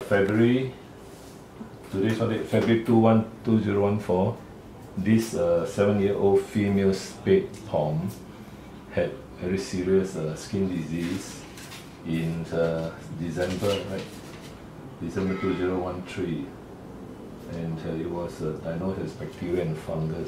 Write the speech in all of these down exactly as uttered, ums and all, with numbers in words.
February, today's what date? February second, two thousand fourteen, this uh, seven-year-old female spayed Tom had very serious uh, skin disease in uh, December, right? December two thousand thirteen, and uh, it was uh, diagnosed as bacteria and fungus.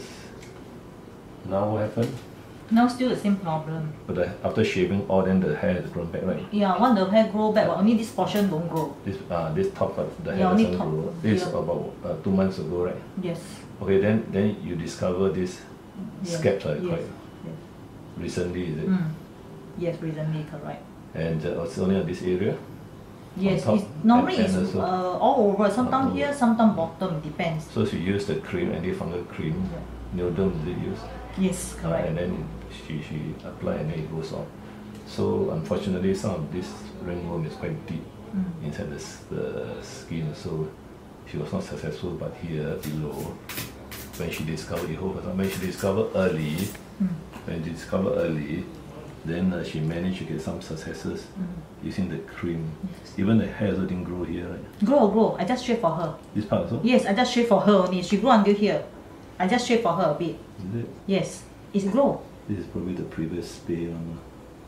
Now what happened? Now still the same problem. But uh, after shaving all, then the hair has grown back, right? Yeah, one the hair grow back, but only this portion don't grow. This uh, this top part, the hair Yeah, only doesn't top. grow. This Yeah. is about uh, two months ago, right? Yes. Okay, then then you discover this Yeah. scabs are Yes. quite Yes. recently, is it? Mm. Yes, recently, correct. And uh, it's only on this area? Yes, top it's, normally and- and it's also- uh, all over. Sometimes all here, over. sometimes bottom, depends. So she used the cream, antifungal cream, Yeah. Neodym is it used? Yes, Uh, correct. and then she, she applied and then it goes on. So unfortunately some of this ringworm is quite deep Mm. inside the, s- the skin, so she was not successful. But here below, when she discovered it, when she discovered early, Mm. when she discovered early, then uh, she managed to get some successes Mm. using the cream. Yes. Even the hair also didn't grow here, right? Grow, grow. I just shave for her. This part also? Yes, I just shave for her only. She grew until here. I just shave for her a bit. Is it? Yes, it's grow. This is probably the previous spay one.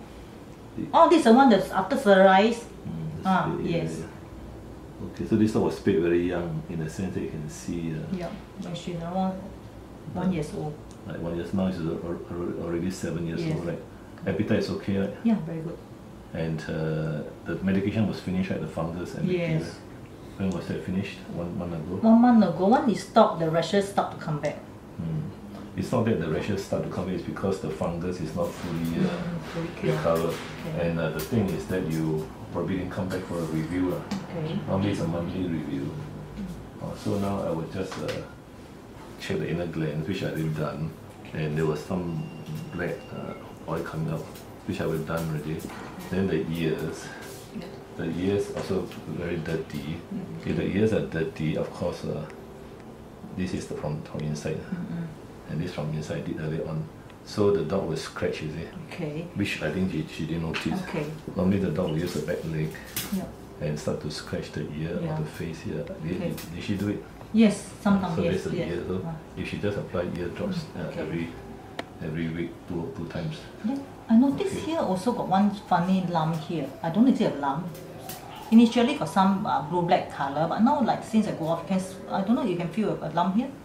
Oh, this is the one that's after sterilized. Mm, the Ah, spay area. yes. Okay, so this one was spayed very young in the sense that you can see uh, Yeah, when she's around one years old. like one years now, she's al- al- already seven years Yes. old, right? Appetite is okay, right? Yeah, very good. And uh, the medication was finished, right? The fungus and bacteria. Yes. When was that finished? One month ago? One month ago, when it stopped, the rashes start to come back. Mm. It's not that the rashes start to come in, it's because the fungus is not fully uh, Very clear. recovered. Okay. And uh, the thing is that you probably didn't come back for a review. Uh. Okay. Normally it's a monthly review. Uh, so now I would just uh, check the inner glands, which I already done. And there was some black uh, oil coming out, which I would done already. Then the ears. The ears also very dirty. If the ears are dirty, of course, uh, this is the from, from inside. Mm-mm. And this from inside did early on. So the dog will scratch, you see, Okay. which I think she, she didn't notice. Okay. Normally the dog will use the back leg Yeah. and start to scratch the ear Yeah. or the face here. Did, Okay. did, did she do it? Yes, sometimes So yes. there's the yes. ear. So Ah. if she just apply ear drops uh, Okay. every every week, two two times. Then I noticed Okay. here also got one funny lump here. I don't know is it a lump. Initially got some uh, blue black color, but now like since I go off, you can s- I don't know you can feel a, a lump here.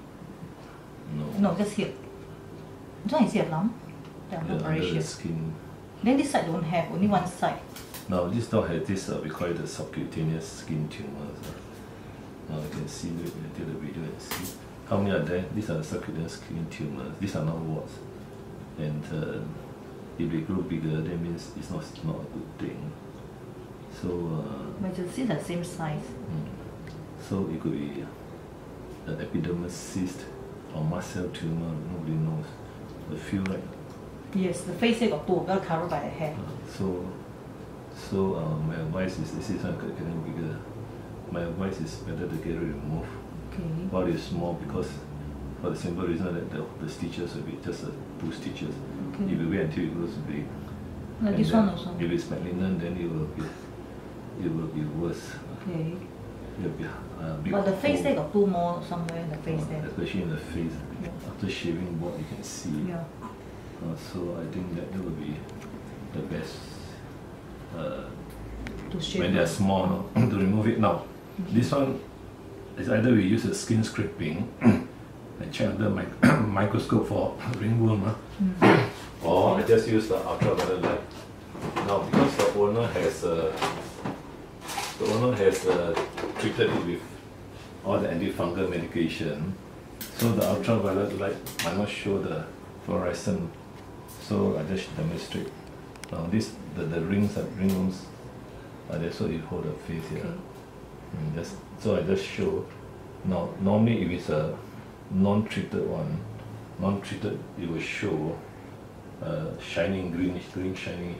No. No, just here. This one is it a lump? Yeah, I'm Yeah, not very under sure. the skin. Then this side don't have, only one side. Now this dog has this uh, we call it the subcutaneous skin tumors. Uh. Now you can see the, take the video and see how many are there. These are the subcutaneous skin tumors. These are not warts. And uh, if they grow bigger, that means it's not not a good thing. So uh, But you see the same size. mm, so it could be an epidermal cyst or mast cell tumor. Nobody knows. The few, right? Yes, the face here got two, well covered by the hair. Uh, so so uh, my advice is this is not getting bigger. My advice is better to get it removed Okay. while it's small, because for the simple reason that the, the stitches will be just uh, two stitches. Okay. If you wait until it grows big, Like and this then one also. if it's malignant, then it will be it will be worse. Okay. It will be uh, big But the face hole, there got two more somewhere in the face uh, there. especially in the face. Yeah. After shaving what you can see. Yeah. Uh, so I think that that will be the best. Uh, To shave. when they are small, no? To remove it. Now, this one is either we use a skin scraping and check under my microscope for ringworm, huh? Mm. or I just use the ultraviolet light. Now, because the owner has uh, the owner has uh, treated it with all the antifungal medication, so the ultraviolet light might not show the fluorescent. So I just demonstrate. Now, this the, the rings are ringworms. Uh, that's what you hold the face here. Okay. Mm, just, so I just show. Now, normally if it's a non-treated one, non-treated, it will show uh, shining greenish, green shiny.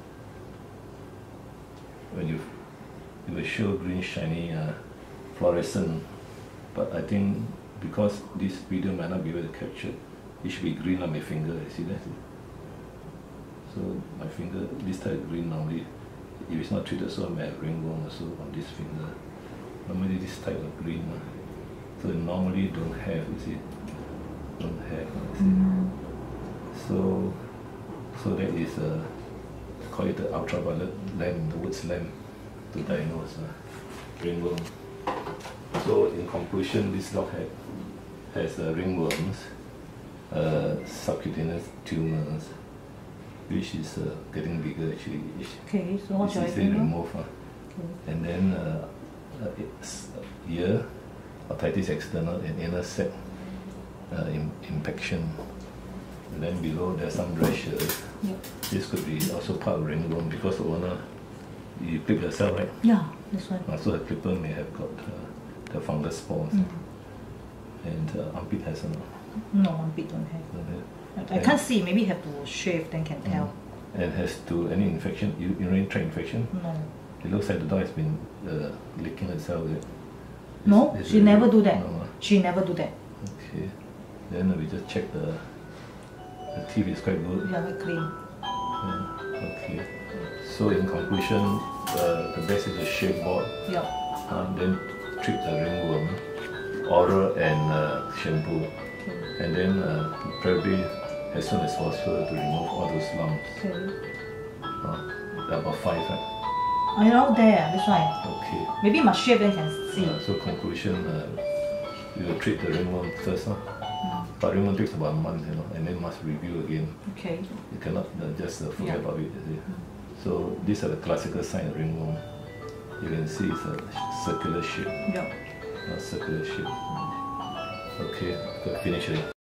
When you, it will show green shiny uh, fluorescent. But I think because this video might not be able to capture, it should be green on my finger. You see that? So my finger, this type of green normally, if it's not treated, so I may have ringworm also on this finger. Normally this type of green. Uh, so normally don't have, you see. Don't have, you see. Mm. So, so that is uh, call it the ultraviolet lamp, the words lamp, to diagnose uh, ringworm. So in conclusion, this dog had, has uh, ringworms, uh, subcutaneous tumors, which is uh, getting bigger actually. Okay, so what It's should I easily do? removed. Uh. Okay. And then uh, uh, it's ear, otitis externa, and inner sac uh, in, infection. And then below there's some rashes. Yep. This could be also part of ringworm because the owner, you clip yourself, right? Yeah, this one. Uh, so the clipper may have got uh, the fungus spores. Mm. And uh, armpit has not. No, armpit don't have. Don't have. I, I can't see. Maybe have to shave, then can tell. Mm. And has to any infection, u- urinary tract infection? No. It looks like the dog has been uh, licking itself. Is it? No, Is- is she it- never do that. No, uh, She never do that. okay. Then we just check the the teeth is quite good. Yeah, very clean. Yeah, okay. So in conclusion, uh, the best is a shave board. Yep. Uh, then treat the ringworm, oral and uh, shampoo, Okay. and then uh, probably as soon as possible to remove all those lumps. Okay. Uh, about five, right? I know there, that's why. Okay. Maybe must shave then can see. Uh, so conclusion, uh, we will treat the ringworm first, huh? Mm. But ringworm takes about a month, you know, and then must review again. Okay. You cannot uh, just uh, forget Yeah. about it. You see. So these are the classical signs of ringworm. You can see it's a circular shape, Yep. not circular shape. Okay, good, finish it.